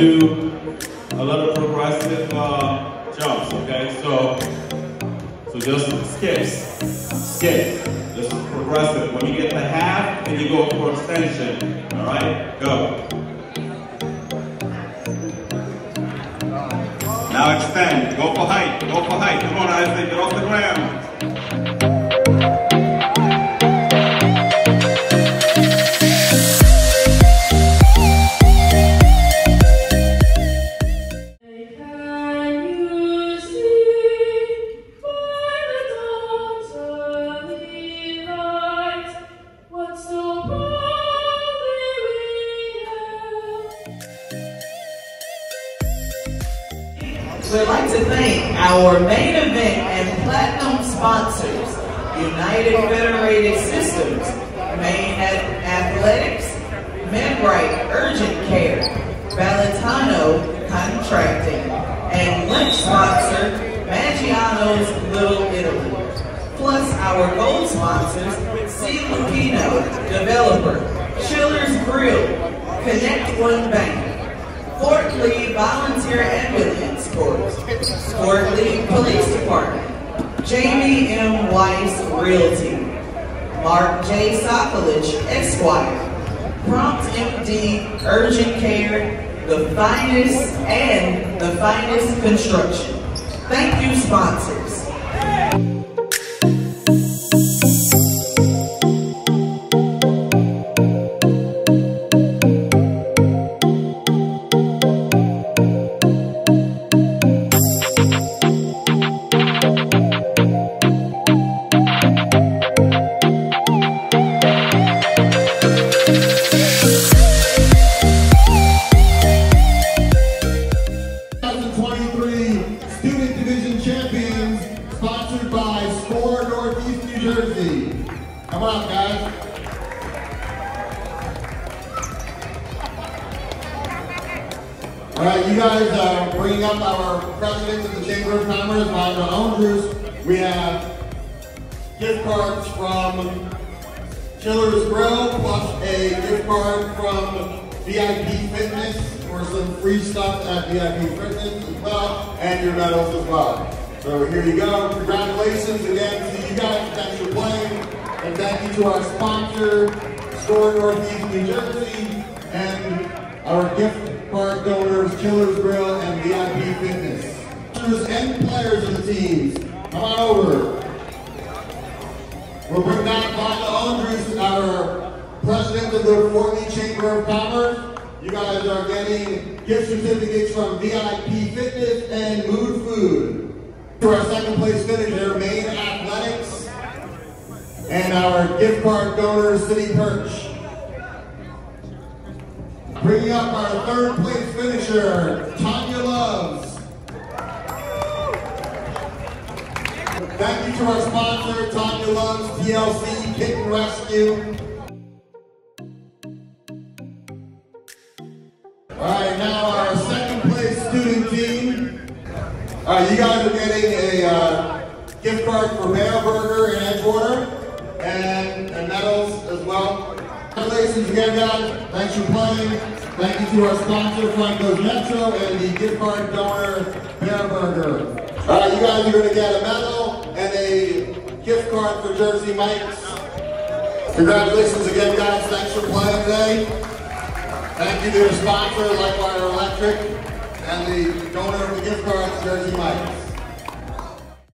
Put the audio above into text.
do a lot of progressive jumps, okay? So just skips, just progressive. When you get to half, then you go for extension, all right? Go. Now extend, go for height. Come on, Isaac, get off the ground. We'd like to thank our main event and platinum sponsors, United Federated Systems, Maine Athletics, MedRight Urgent Care, Valentano Contracting, and lunch sponsor, Maggiano's Little Italy. Plus our gold sponsors, C. Lupino, Developer, Chiller's Grill, Connect One Bank, Fort Lee Volunteer Ambulance Corps, Fort Lee Police Department, Jamie M. Weiss Realty, Mark J. Sokolich, Esquire, Prompt MD Urgent Care, The Finest, and The Finest Construction. Thank you, sponsors. Come on, guys. All right, you guys are bringing up our president of the Chamber of Commerce, Roger Andrews. We have gift cards from Chiller's Grill, plus a gift card from VIP Fitness for some free stuff at VIP Fitness as well, and your medals as well. So here you go. Congratulations again to you guys. Thanks for playing. And thank you to our sponsor, Store Northeast New Jersey, and our gift card donors, Chiller's Grill and VIP Fitness. And players of the teams, come on over. We'll bring back Vonda Andrews, our president of the Fort Lee Chamber of Commerce. You guys are getting gift certificates from VIP Fitness and Mood Food. To our second place finisher, Maine Athletics, and our gift card donor, City Perch. Bringing up our third place finisher, Tanya Loves. Thank you to our sponsor, Tanya Loves, TLC Kitten Rescue. All right, now our second place student team. You guys are getting a gift card for Bear Burger in Edgewater and medals as well. Congratulations again, guys. Thanks for playing. Thank you to our sponsor, Franco's Metro, and the gift card donor, Bear Burger. You guys are going to get a medal and a gift card for Jersey Mike's. Congratulations again, guys. Thanks for playing today. Thank you to your sponsor, Lightwire Electric, and the donor of the gift card, Jersey Mike's.